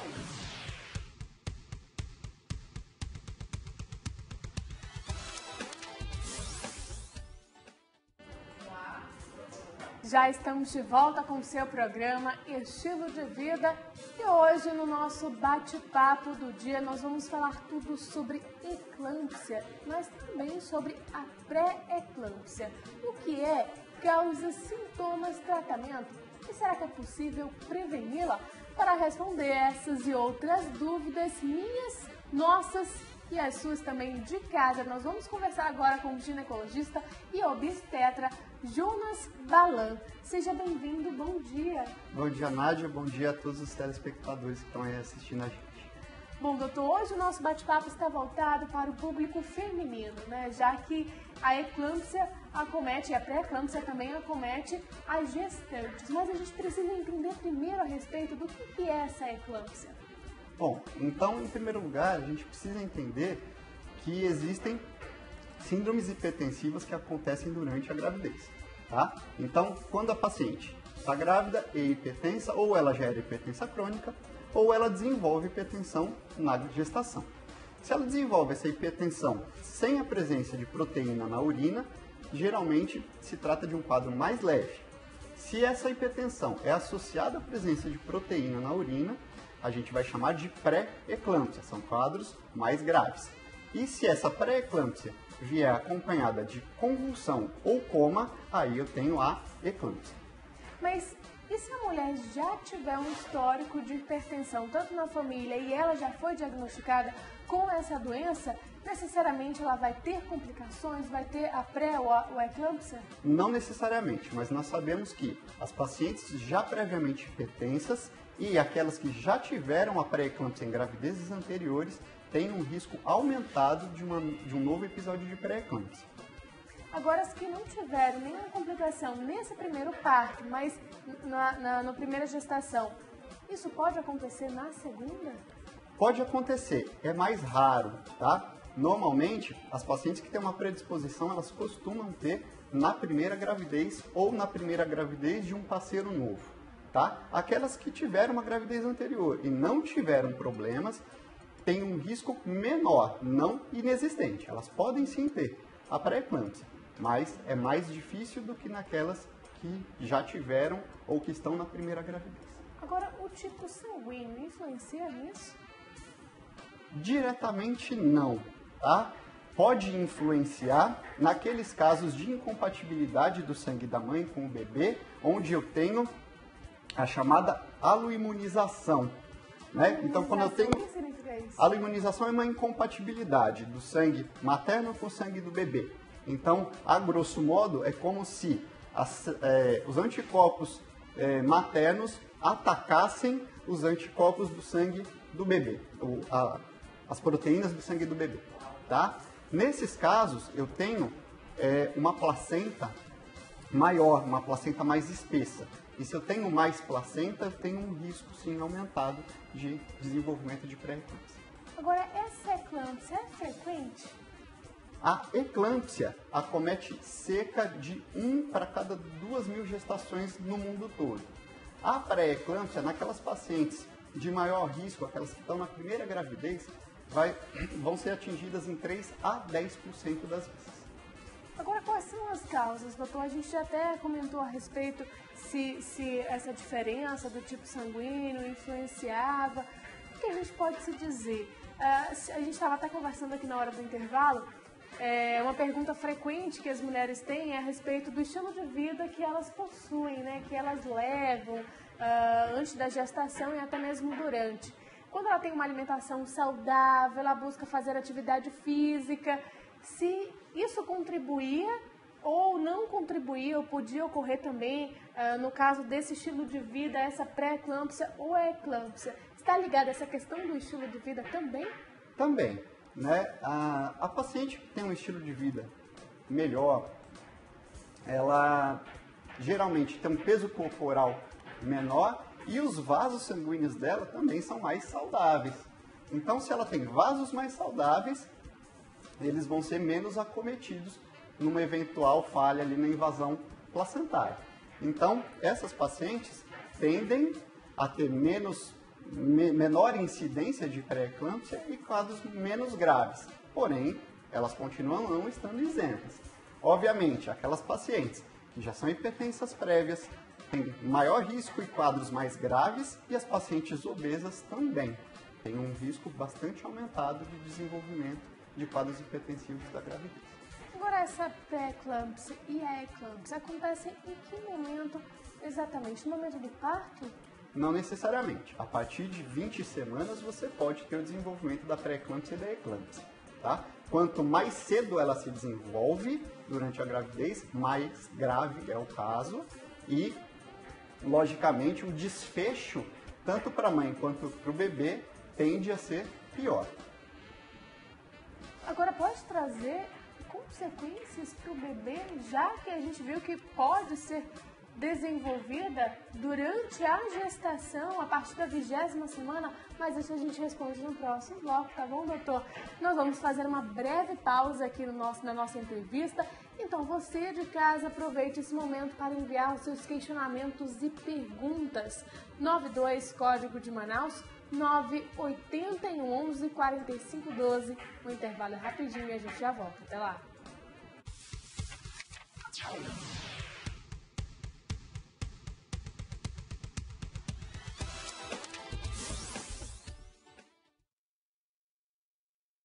Já estamos de volta com o seu programa Estilo de Vida e hoje no nosso bate-papo do dia nós vamos falar tudo sobre eclâmpsia, mas também sobre a pré-eclâmpsia. O que é, causas, sintomas, tratamento e será que é possível preveni-la? Para responder essas e outras dúvidas minhas, nossas e as suas também de casa, nós vamos conversar agora com o ginecologista e obstetra Jonas Balan. Seja bem-vindo, bom dia. Bom dia, Nádia, bom dia a todos os telespectadores que estão aí assistindo a gente. Bom, doutor, hoje o nosso bate-papo está voltado para o público feminino, né? Já que a eclâmpsia acomete, e a pré-eclâmpsia também acomete as gestantes. Mas a gente precisa entender primeiro a respeito do que é essa eclâmpsia. Bom, então, em primeiro lugar, a gente precisa entender que existem síndromes hipertensivas que acontecem durante a gravidez, tá? Então, quando a paciente está grávida e hipertensa, ou ela já era hipertensa crônica, ou ela desenvolve hipertensão na gestação. Se ela desenvolve essa hipertensão sem a presença de proteína na urina, geralmente se trata de um quadro mais leve. Se essa hipertensão é associada à presença de proteína na urina, a gente vai chamar de pré-eclâmpsia, são quadros mais graves. E se essa pré-eclâmpsia vier acompanhada de convulsão ou coma, aí eu tenho a eclâmpsia. Mas e se a mulher já tiver um histórico de hipertensão, tanto na família, e ela já foi diagnosticada com essa doença, necessariamente ela vai ter complicações, vai ter a pré ou a eclâmpsia? Não necessariamente, mas nós sabemos que as pacientes já previamente hipertensas e aquelas que já tiveram a pré-eclâmpsia em gravidezes anteriores têm um risco aumentado de um novo episódio de pré-eclâmpsia. Agora, as que não tiveram nenhuma complicação nesse primeiro parto, mas na primeira gestação, isso pode acontecer na segunda? Pode acontecer, é mais raro, tá? Normalmente, as pacientes que têm uma predisposição, elas costumam ter na primeira gravidez ou na primeira gravidez de um parceiro novo, tá? Aquelas que tiveram uma gravidez anterior e não tiveram problemas, têm um risco menor, não inexistente. Elas podem sim ter a pré-eclâmpsia, mas é mais difícil do que naquelas que já tiveram ou que estão na primeira gravidez. Agora, o tipo sanguíneo influencia nisso? Diretamente não, tá? Pode influenciar naqueles casos de incompatibilidade do sangue da mãe com o bebê, onde eu tenho a chamada aloimunização, né? Então, quando eu tenho... O que significa isso? Aloimunização é uma incompatibilidade do sangue materno com o sangue do bebê. Então, a grosso modo, é como se os anticorpos maternos atacassem os anticorpos do sangue do bebê, as proteínas do sangue do bebê, tá? Nesses casos, eu tenho uma placenta maior, uma placenta mais espessa. E se eu tenho mais placenta, eu tenho um risco, sim, aumentado de desenvolvimento de pré-eclâmpsia. Agora, essa eclâmpsia é frequente? A eclâmpsia acomete cerca de 1 para cada 2.000 gestações no mundo todo. A pré-eclâmpsia, naquelas pacientes de maior risco, aquelas que estão na primeira gravidez, vão ser atingidas em 3 a 10% das vezes. Agora, quais são as causas, doutor? A gente até comentou a respeito se essa diferença do tipo sanguíneo influenciava. O que a gente pode se dizer? A gente estava até conversando aqui na hora do intervalo. Uma pergunta frequente que as mulheres têm é a respeito do estilo de vida que elas possuem, né? Que elas levam antes da gestação e até mesmo durante. Quando ela tem uma alimentação saudável, ela busca fazer atividade física, se isso contribuía ou não contribuía, ou podia ocorrer também, no caso desse estilo de vida, essa pré-eclâmpsia ou a eclâmpsia. Está ligada essa questão do estilo de vida também? Também, né? A paciente que tem um estilo de vida melhor, ela geralmente tem um peso corporal menor e os vasos sanguíneos dela também são mais saudáveis. Então, se ela tem vasos mais saudáveis, eles vão ser menos acometidos numa eventual falha ali na invasão placentária. Então, essas pacientes tendem a ter menos menor incidência de pré-eclâmpsia e quadros menos graves. Porém, elas continuam não estando isentas. Obviamente, aquelas pacientes que já são hipertensas prévias têm maior risco e quadros mais graves, e as pacientes obesas também têm um risco bastante aumentado de desenvolvimento de quadros hipertensivos da gravidez. Agora, essa pré-eclâmpsia e a eclâmpsia acontecem em que momento exatamente? No momento do parto? Não necessariamente. A partir de 20 semanas você pode ter o desenvolvimento da pré-eclâmpsia e da eclâmpsia. Tá? Quanto mais cedo ela se desenvolve durante a gravidez, mais grave é o caso e, logicamente, o desfecho, tanto para a mãe quanto para o bebê, tende a ser pior. Agora, pode trazer consequências para o bebê, já que a gente viu que pode ser desenvolvida durante a gestação, a partir da 20ª semana, mas isso a gente responde no próximo bloco, tá bom, doutor? Nós vamos fazer uma breve pausa aqui na nossa entrevista, então você de casa aproveite esse momento para enviar os seus questionamentos e perguntas. 92, código de Manaus, 981 11 45 12. O intervalo é rapidinho e a gente já volta. Até lá!